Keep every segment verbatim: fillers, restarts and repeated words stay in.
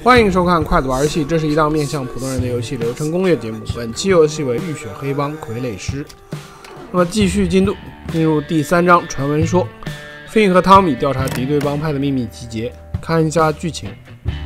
欢迎收看快速玩游戏，这是一档面向普通人的游戏流程攻略节目。本期游戏为《浴血黑帮傀儡师》。那么继续进度，进入第三章传闻说，菲恩和汤米调查敌对帮派的秘密集结。看一下剧情。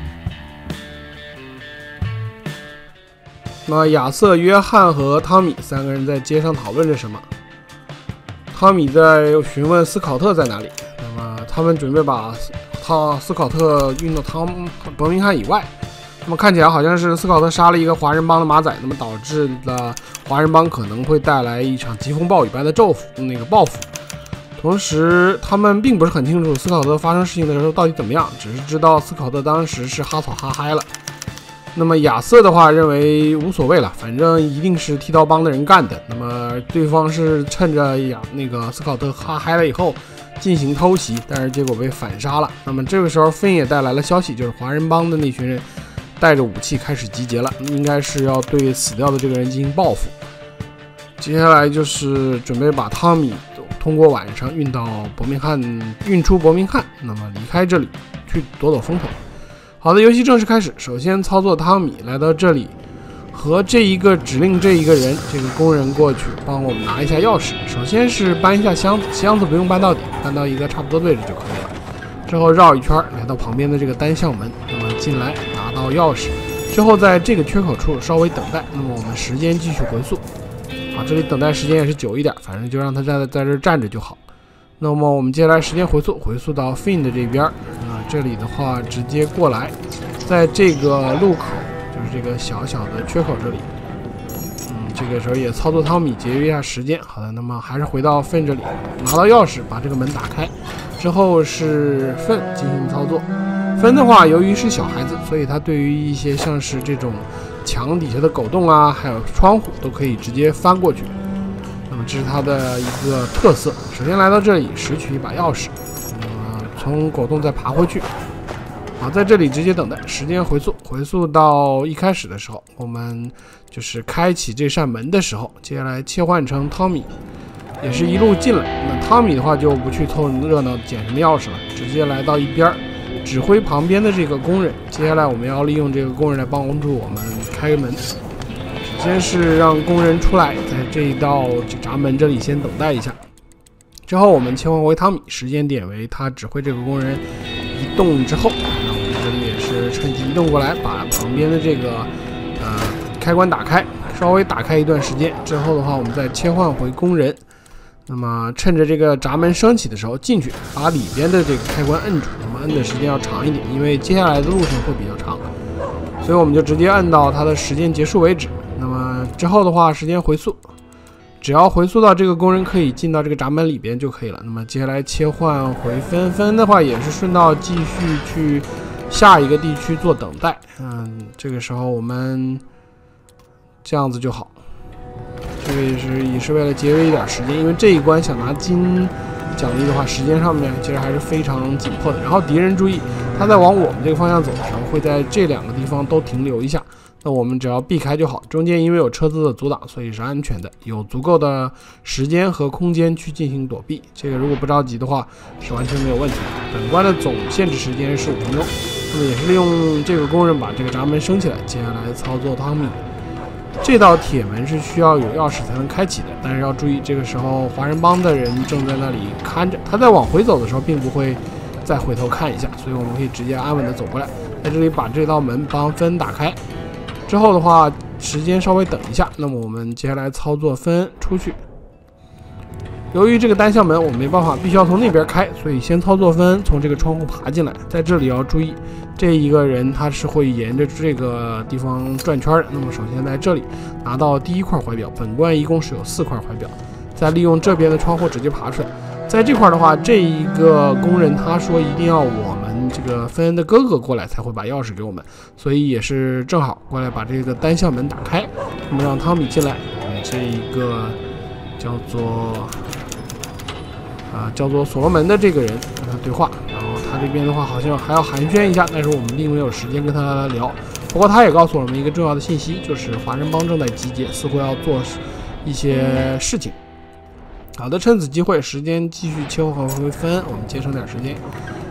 那么亚瑟、约翰和汤米三个人在街上讨论着什么。汤米在询问斯考特在哪里。那么他们准备把他斯考特运到汤伯明翰以外。那么看起来好像是斯考特杀了一个华人帮的马仔，那么导致了华人帮可能会带来一场疾风暴雨般的咒那个报复。同时他们并不是很清楚斯考特发生事情的时候到底怎么样，只是知道斯考特当时是哈草哈嗨了。那么亚瑟的话认为无所谓了，反正一定是剃刀帮的人干的。那么对方是趁着亚那个斯考特哈嗨了以后进行偷袭，但是结果被反杀了。那么这个时候芬也带来了消息，就是华人帮的那群人带着武器开始集结了，应该是要对死掉的这个人进行报复。接下来就是准备把汤米通过晚上运到伯明翰，运出伯明翰，那么离开这里去躲躲风头。好的，游戏正式开始。首先操作汤米来到这里，和这一个指令这一个人这个工人过去帮我们拿一下钥匙。首先是搬一下箱子，箱子不用搬到底，搬到一个差不多的位置就可以了。之后绕一圈来到旁边的这个单向门，那么进来拿到钥匙之后，在这个缺口处稍微等待。那么我们时间继续回溯。好，这里等待时间也是久一点，反正就让他在在这站着就好。那么我们接下来时间回溯，回溯到 Finn 的这边。啊，这里的话直接过来，在这个路口，就是这个小小的缺口这里。嗯，这个时候也操作汤米节约一下时间。好的，那么还是回到 Finn 这里，拿到钥匙把这个门打开，之后是 Finn 进行操作。Finn 的话，由于是小孩子，所以他对于一些像是这种墙底下的狗洞啊，还有窗户都可以直接翻过去。那么这是它的一个特色。首先来到这里，拾取一把钥匙，那么从狗洞再爬回去。好，在这里直接等待，时间回溯，回溯到一开始的时候，我们就是开启这扇门的时候。接下来切换成汤米，也是一路进来。那汤米的话就不去凑热闹捡什么钥匙了，直接来到一边，指挥旁边的这个工人。接下来我们要利用这个工人来帮助我们开门。首先是让工人出来，在这一道闸门这里先等待一下，之后我们切换为汤米，时间点为他指挥这个工人移动之后，那我们这里也是趁机移动过来，把旁边的这个呃开关打开，稍微打开一段时间之后的话，我们再切换回工人。那么趁着这个闸门升起的时候进去，把里边的这个开关摁住，那么摁的时间要长一点，因为接下来的路程会比较长，所以我们就直接摁到它的时间结束为止。那么之后的话，时间回溯，只要回溯到这个工人可以进到这个闸门里边就可以了。那么接下来切换回分分的话，也是顺道继续去下一个地区做等待。嗯，这个时候我们这样子就好。这个也是也是为了节约一点时间，因为这一关想拿金奖励的话，时间上面其实还是非常紧迫的。然后敌人注意，他在往我们这个方向走的时候，会在这两个地方都停留一下。那我们只要避开就好，中间因为有车子的阻挡，所以是安全的，有足够的时间和空间去进行躲避。这个如果不着急的话，是完全没有问题的。本关的总限制时间是五分钟，那么也是利用这个工人把这个闸门升起来。接下来操作汤米，这道铁门是需要有钥匙才能开启的，但是要注意，这个时候华人帮的人正在那里看着，他在往回走的时候并不会再回头看一下，所以我们可以直接安稳的走过来，在这里把这道门帮芬打开。之后的话，时间稍微等一下，那么我们接下来操作分出去。由于这个单向门我们没办法，必须要从那边开，所以先操作分从这个窗户爬进来。在这里要注意，这一个人他是会沿着这个地方转圈的。那么首先在这里拿到第一块怀表，本关一共是有四块怀表，再利用这边的窗户直接爬出来。在这块的话，这一个工人他说一定要我们这个芬恩的哥哥过来才会把钥匙给我们，所以也是正好过来把这个单向门打开。那么让汤米进来，我们这一个叫做啊、呃、叫做所罗门的这个人跟他对话，然后他这边的话好像还要寒暄一下，但是我们并没有时间跟他聊。不过他也告诉我们一个重要的信息，就是华人帮正在集结，似乎要做一些事情。好的，趁此机会，时间继续切换回分，我们节省点时间。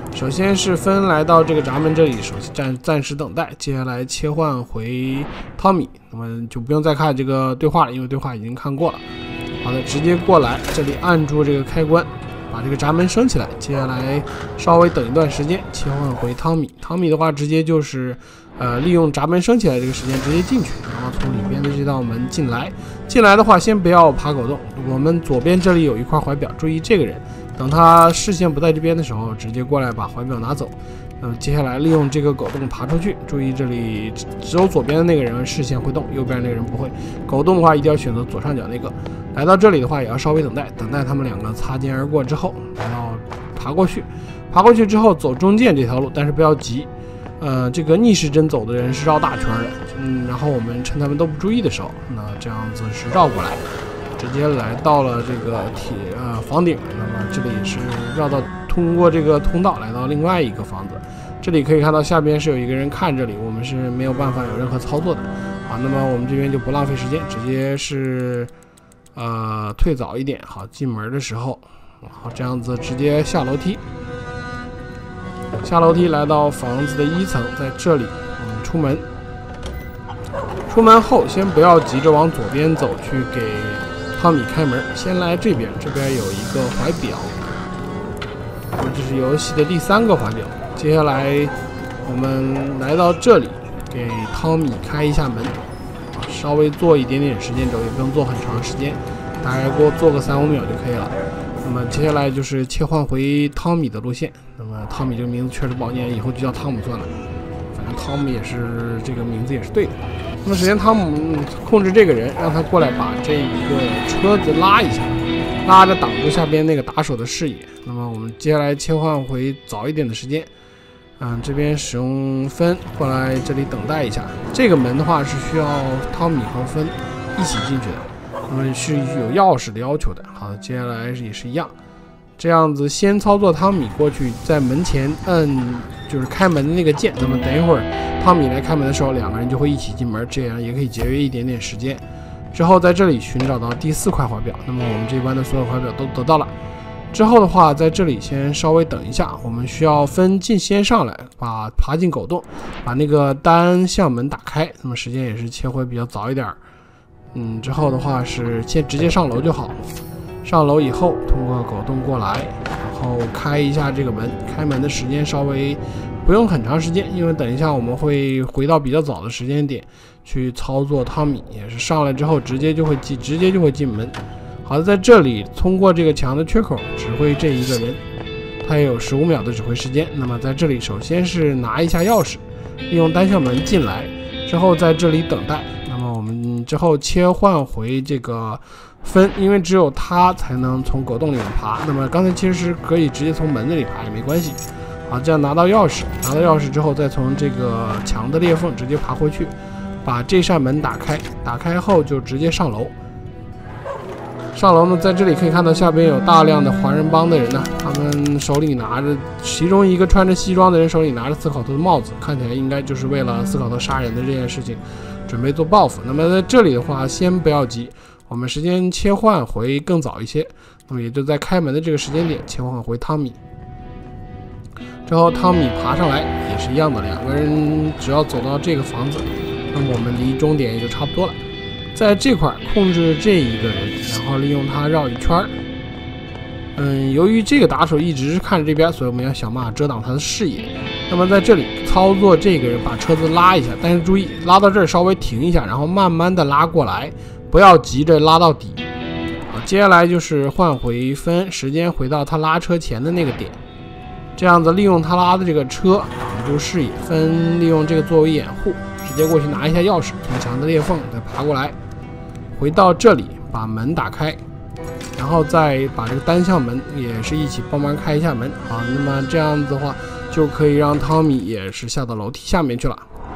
首先是芬来到这个闸门这里，首先暂暂时等待，接下来切换回汤米，那么就不用再看这个对话了，因为对话已经看过了。好的，直接过来，这里按住这个开关，把这个闸门升起来，接下来稍微等一段时间，切换回汤米。汤米的话，直接就是呃利用闸门升起来这个时间直接进去，然后从里边的这道门进来。进来的话，先不要爬狗洞，我们左边这里有一块怀表，注意这个人。等他视线不在这边的时候，直接过来把怀表拿走。那么接下来利用这个狗洞爬出去，注意这里只有左边的那个人视线会动，右边那个人不会。狗洞的话一定要选择左上角那个。来到这里的话也要稍微等待，等待他们两个擦肩而过之后，然后爬过去。爬过去之后走中间这条路，但是不要急。呃，这个逆时针走的人是绕大圈的，嗯，然后我们趁他们都不注意的时候，那这样子是绕过来。直接来到了这个铁呃房顶，那么这里是绕到通过这个通道来到另外一个房子。这里可以看到下边是有一个人看这里，我们是没有办法有任何操作的啊。那么我们这边就不浪费时间，直接是呃退早一点，好进门的时候，好这样子直接下楼梯，下楼梯来到房子的一层，在这里我们出门。出门后先不要急着往左边走去给汤米开门，先来这边，这边有一个怀表，这是游戏的第三个怀表。接下来我们来到这里，给汤米开一下门，稍微做一点点时间轴，也不用做很长时间，大概给我做个三五秒就可以了。那么接下来就是切换回汤米的路线。那么汤米这个名字确实不好念，以后就叫汤姆算了，反正汤姆也是这个名字也是对的。那么首先汤姆控制这个人，让他过来把这个车子拉一下，拉着挡住下边那个打手的视野。那么我们接下来切换回早一点的时间，嗯，这边使用芬过来这里等待一下。这个门的话是需要汤米和芬一起进去的，那么是有钥匙的要求的。好，接下来也是一样，这样子先操作汤米过去，在门前摁就是开门的那个键。那么等一会儿汤米来开门的时候，两个人就会一起进门，这样也可以节约一点点时间。之后在这里寻找到第四块怀表，那么我们这关的所有怀表都得到了。之后的话，在这里先稍微等一下，我们需要分进先上来，把爬进狗洞，把那个单向门打开。那么时间也是切回比较早一点，嗯，之后的话是先直接上楼就好。上楼以后，通过狗洞过来，然后开一下这个门。开门的时间稍微不用很长时间，因为等一下我们会回到比较早的时间点去操作汤米，也是上来之后直接就会进，直接就会进门。好的，在这里通过这个墙的缺口指挥这一个人，他也有十五秒的指挥时间。那么在这里首先是拿一下钥匙，利用单向门进来，之后在这里等待。那么我们之后切换回这个分，因为只有他才能从狗洞里面爬。那么刚才其实是可以直接从门那里爬也没关系。好，这样拿到钥匙，拿到钥匙之后，再从这个墙的裂缝直接爬回去，把这扇门打开。打开后就直接上楼。上楼呢，在这里可以看到下边有大量的华人帮的人呢，他们手里拿着，其中一个穿着西装的人手里拿着斯考特的帽子，看起来应该就是为了斯考特杀人的这件事情准备做报复。那么在这里的话，先不要急，我们时间切换回更早一些，那么也就在开门的这个时间点切换回汤米。之后汤米爬上来也是一样的，两个人只要走到这个房子，那么我们离终点也就差不多了。在这块控制这一个人，然后利用他绕一圈。嗯，由于这个打手一直是看着这边，所以我们要想办法遮挡他的视野。那么在这里操作这个人把车子拉一下，但是注意拉到这儿稍微停一下，然后慢慢的拉过来，不要急着拉到底。好，接下来就是换回分，时间回到他拉车前的那个点，这样子利用他拉的这个车挡住视野，分利用这个作为掩护，直接过去拿一下钥匙，从墙的裂缝再爬过来，回到这里把门打开，然后再把这个单向门也是一起帮忙开一下门。好，那么这样子的话就可以让汤米也是下到楼梯下面去了。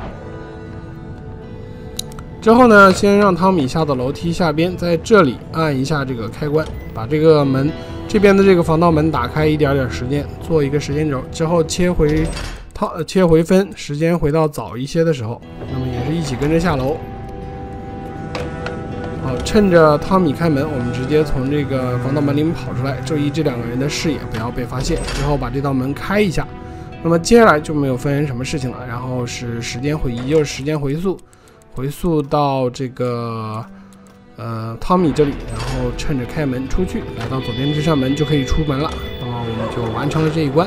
之后呢，先让汤米下到楼梯下边，在这里按一下这个开关，把这个门这边的这个防盗门打开一点点时间，做一个时间轴，之后切回汤切回分，时间回到早一些的时候，那么也是一起跟着下楼。好，趁着汤米开门，我们直接从这个防盗门里面跑出来，注意这两个人的视野不要被发现。之后把这道门开一下， 那么接下来就没有分什么事情了，然后是时间回移，就是时间回溯，回溯到这个呃汤米这里，然后趁着开门出去，来到左边这扇门就可以出门了。那么我们就完成了这一关。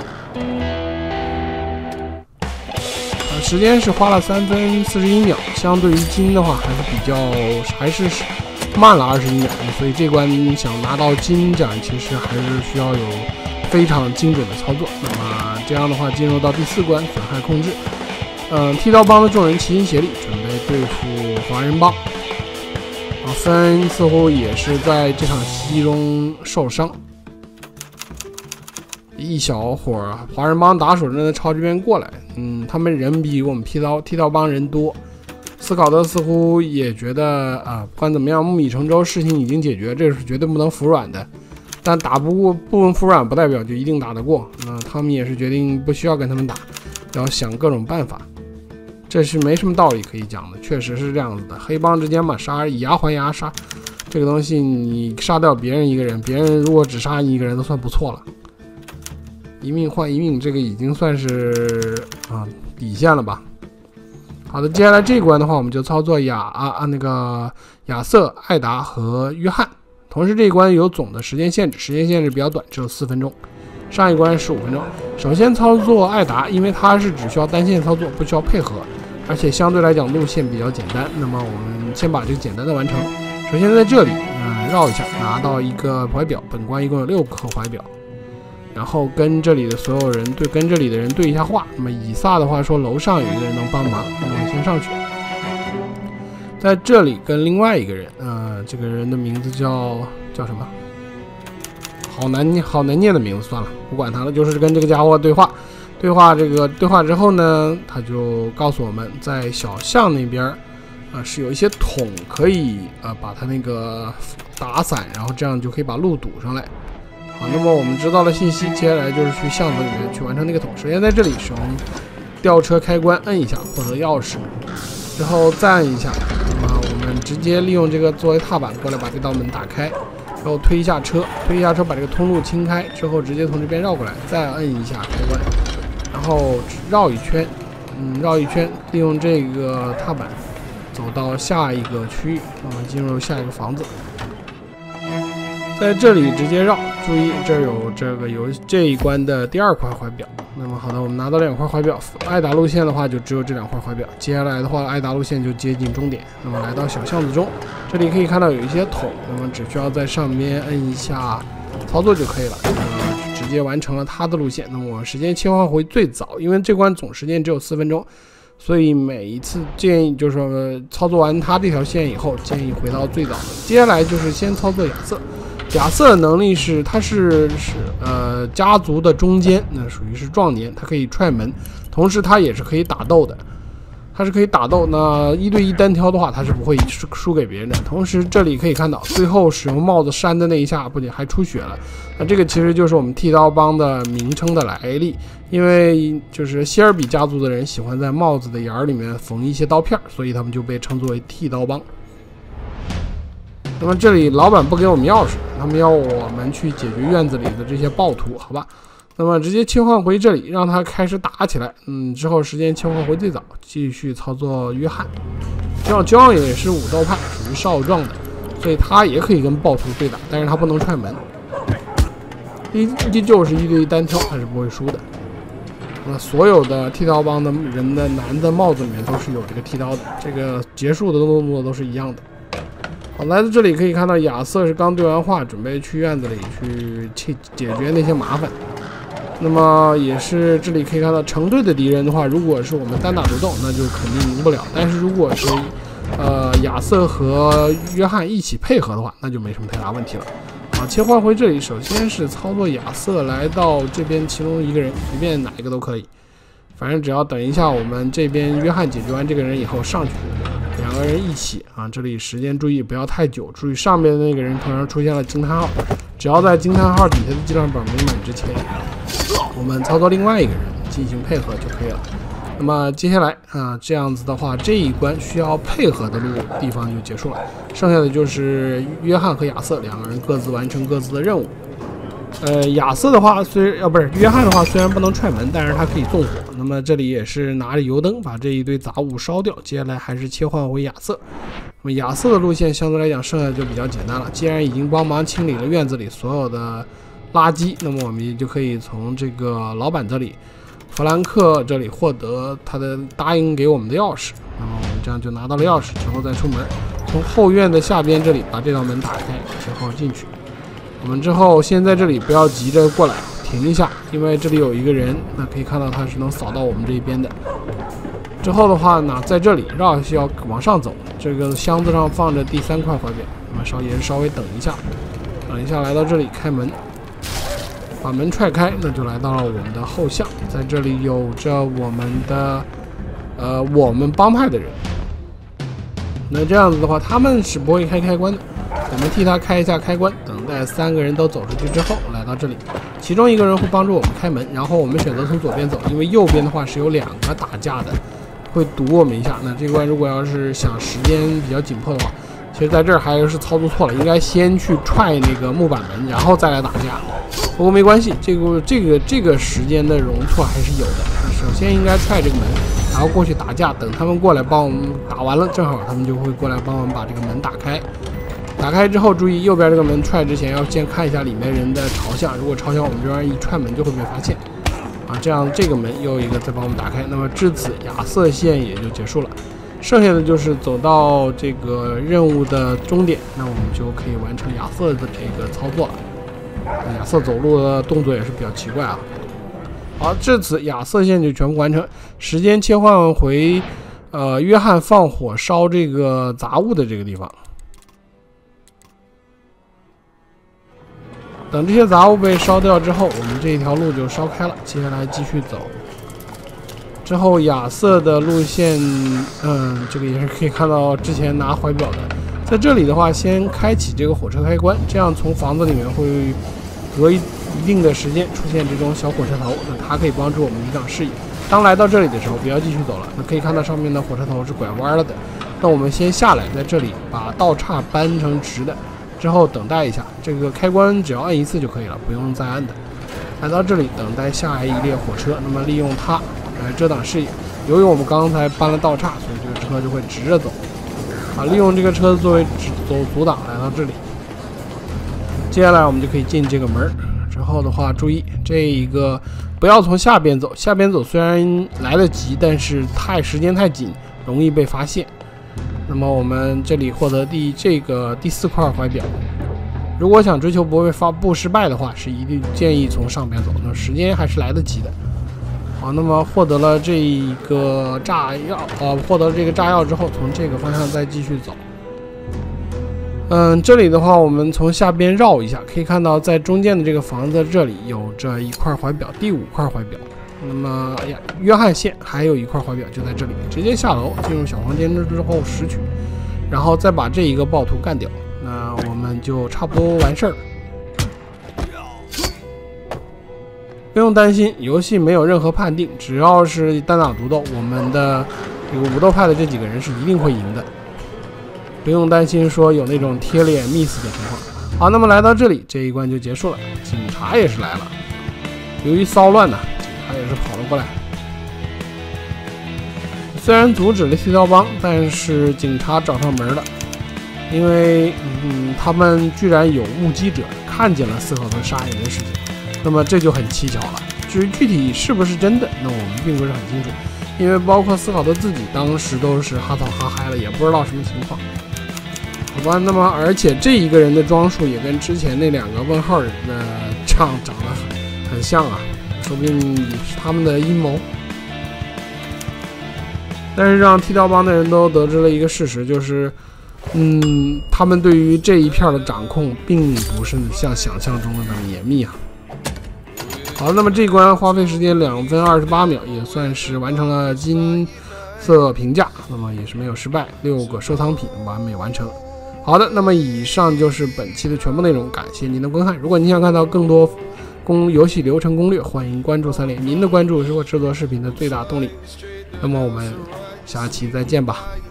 呃，时间是花了三分四十一秒，相对于金的话还是比较还是慢了二十一秒，所以这关想拿到金奖其实还是需要有非常精准的操作。那么这样的话，进入到第四关损害控制。嗯、呃，剃刀帮的众人齐心协力，准备对付华人帮。啊，芬似乎也是在这场袭击中受伤。一小伙儿华人帮打手正在朝这边过来，嗯，他们人比我们剃刀剃刀帮人多。斯考特似乎也觉得啊，不管怎么样，木已成舟，事情已经解决，这是绝对不能服软的。但打不过不能服软，不代表就一定打得过。那他们也是决定不需要跟他们打，要想各种办法。这是没什么道理可以讲的，确实是这样子的。黑帮之间嘛，杀以牙还牙，杀这个东西，你杀掉别人一个人，别人如果只杀你一个人都算不错了。一命换一命，这个已经算是啊底线了吧。好的，接下来这一关的话，我们就操作亚啊啊那个亚瑟、艾达和约翰。同时这一关有总的时间限制，时间限制比较短，只有四分钟。上一关十五分钟。首先操作艾达，因为它是只需要单线操作，不需要配合，而且相对来讲路线比较简单。那么我们先把这个简单的完成。首先在这里，嗯、呃，绕一下，拿到一个怀表。本关一共有六颗怀表。然后跟这里的所有人对，跟这里的人对一下话。那么以撒的话说，楼上有一个人能帮忙，那么我先上去。在这里跟另外一个人，呃，这个人的名字叫叫什么？好难念，好难念的名字，算了，不管他了。就是跟这个家伙对话，对话这个对话之后呢，他就告诉我们在小巷那边，啊、呃，是有一些桶可以呃把它那个打散，然后这样就可以把路堵上来。好，那么我们知道了信息，接下来就是去巷子里面去完成那个桶。首先在这里使用吊车开关，摁一下获得钥匙，之后再摁一下，那么我们直接利用这个作为踏板过来把这道门打开，然后推一下车，推一下车把这个通路清开，之后直接从这边绕过来，再摁一下开关，然后绕一圈，嗯，绕一圈，利用这个踏板走到下一个区域，那么进入下一个房子。在这里直接绕，注意这儿有这个有这一关的第二块怀表。那么好的，我们拿到两块怀表，艾达路线的话就只有这两块怀表。接下来的话，艾达路线就接近终点。那么来到小巷子中，这里可以看到有一些桶，那么只需要在上面摁一下操作就可以了，那么直接完成了它的路线。那么我时间切换回最早，因为这关总时间只有四分钟。所以每一次建议就是说操作完它这条线以后，建议回到最早的。接下来就是先操作亚瑟。亚瑟的能力是，他是是呃家族的中间，那属于是壮年，他可以踹门，同时他也是可以打斗的，他是可以打斗。那一对一单挑的话，他是不会输输给别人的。同时这里可以看到，最后使用帽子扇的那一下，不仅还出血了。那这个其实就是我们剃刀帮的名称的来历，因为就是希尔比家族的人喜欢在帽子的眼儿里面缝一些刀片，所以他们就被称作为剃刀帮。那么这里老板不给我们钥匙，他们要我们去解决院子里的这些暴徒，好吧？那么直接切换回这里，让他开始打起来。嗯，之后时间切换回最早，继续操作约翰。这John也是武斗派，属于少壮的，所以他也可以跟暴徒对打，但是他不能踹门。依依旧是一对一单挑，他是不会输的。那所有的剃刀帮的人的男的帽子里面都是有这个剃刀的，这个结束的动作都是一样的。好，来到这里可以看到亚瑟是刚对完话，准备去院子里去去解决那些麻烦。那么也是这里可以看到成队的敌人的话，如果是我们单打独斗，那就肯定赢不了。但是如果是呃亚瑟和约翰一起配合的话，那就没什么太大问题了。好，切换回这里，首先是操作亚瑟来到这边其中一个人，随便哪一个都可以，反正只要等一下我们这边约翰解决完这个人以后上去。两个人一起啊，这里时间注意不要太久，注意上面的那个人突然出现了惊叹号，只要在惊叹号底下的计量本没满之前，我们操作另外一个人进行配合就可以了。那么接下来啊，这样子的话，这一关需要配合的路地方就结束了，剩下的就是约翰和亚瑟两个人各自完成各自的任务。 呃，亚瑟的话虽呃不是约翰的话，虽然不能踹门，但是他可以纵火。那么这里也是拿着油灯把这一堆杂物烧掉。接下来还是切换回亚瑟。那么亚瑟的路线相对来讲剩下就比较简单了。既然已经帮忙清理了院子里所有的垃圾，那么我们也就可以从这个老板这里，弗兰克这里获得他的答应给我们的钥匙。那么我们这样就拿到了钥匙，之后再出门，从后院的下边这里把这道门打开，之后进去。我们之后先在这里不要急着过来，停一下，因为这里有一个人，那可以看到他是能扫到我们这一边的。之后的话呢，在这里绕需要往上走，这个箱子上放着第三块怀表，那么稍也是稍微等一下，等一下来到这里开门，把门踹开，那就来到了我们的后巷，在这里有着我们的呃我们帮派的人。那这样子的话，他们是不会开开关的。我们替他开一下开关，等待三个人都走出去之后，来到这里，其中一个人会帮助我们开门，然后我们选择从左边走，因为右边的话是有两个打架的，会堵我们一下。那这关如果要是想时间比较紧迫的话，其实在这儿还是操作错了，应该先去踹那个木板门，然后再来打架。不过没关系，这个这个这个时间的容错还是有的。首先应该踹这个门，然后过去打架，等他们过来帮我们打完了，正好他们就会过来帮我们把这个门打开。打开之后，注意右边这个门踹之前要先看一下里面人的朝向，如果朝向我们这边一踹门就会被发现，啊，这样这个门又一个再帮我们打开。那么至此亚瑟线也就结束了，剩下的就是走到这个任务的终点，那我们就可以完成亚瑟的这个操作了。亚瑟走路的动作也是比较奇怪啊。好，至此亚瑟线就全部完成。时间切换回呃约翰放火烧这个杂物的这个地方。等这些杂物被烧掉之后，我们这一条路就烧开了。接下来继续走。之后亚瑟的路线，嗯，这个也是可以看到之前拿怀表的。在这里的话，先开启这个火车开关，这样从房子里面会隔一一定的时间出现这种小火车头，那它可以帮助我们抵挡视野。当来到这里的时候，不要继续走了，那可以看到上面的火车头是拐弯了的。那我们先下来，在这里把道岔搬成直的。之后等待一下，这个开关只要按一次就可以了，不用再按的。来到这里等待下一列火车，那么利用它来遮挡视野。由于我们刚才搬了道岔，所以这个车就会直着走。啊，利用这个车作为直走阻挡来到这里。接下来我们就可以进这个门。之后的话，注意这一个不要从下边走，下边走虽然来得及，但是太时间太紧，容易被发现。那么我们这里获得第这个第四块怀表，如果想追求不会发布失败的话，是一定建议从上边走，那时间还是来得及的。好，那么获得了这一个炸药，呃，获得了这个炸药之后，从这个方向再继续走。嗯，这里的话，我们从下边绕一下，可以看到在中间的这个房子这里有着一块怀表，第五块怀表。那么，哎呀，约翰线还有一块怀表就在这里，直接下楼进入小房间之后拾取，然后再把这一个暴徒干掉，那我们就差不多完事儿了。不用担心，游戏没有任何判定，只要是单打独斗，我们的这个武斗派的这几个人是一定会赢的。不用担心说有那种贴脸 miss 的情况。好，那么来到这里，这一关就结束了。警察也是来了，由于骚乱呢。他也是跑了过来，虽然阻止了剃刀帮，但是警察找上门了，因为嗯，他们居然有目击者看见了斯考特杀人的事情，那么这就很蹊跷了。至于具体是不是真的，那我们并不是很清楚，因为包括斯考特自己当时都是哈草哈嗨了，也不知道什么情况。好吧，那么而且这一个人的装束也跟之前那两个问号人的长长得很很像啊。说不定也是他们的阴谋，但是让剃刀帮的人都得知了一个事实，就是，嗯，他们对于这一片的掌控并不是像想象中的那么严密啊。好，那么这一关花费时间两分二十八秒，也算是完成了金色评价，那么也是没有失败，六个收藏品完美完成。好的，那么以上就是本期的全部内容，感谢您的观看。如果您想看到更多攻游戏流程攻略，欢迎关注三连，您的关注是我制作视频的最大动力。那么我们下期再见吧。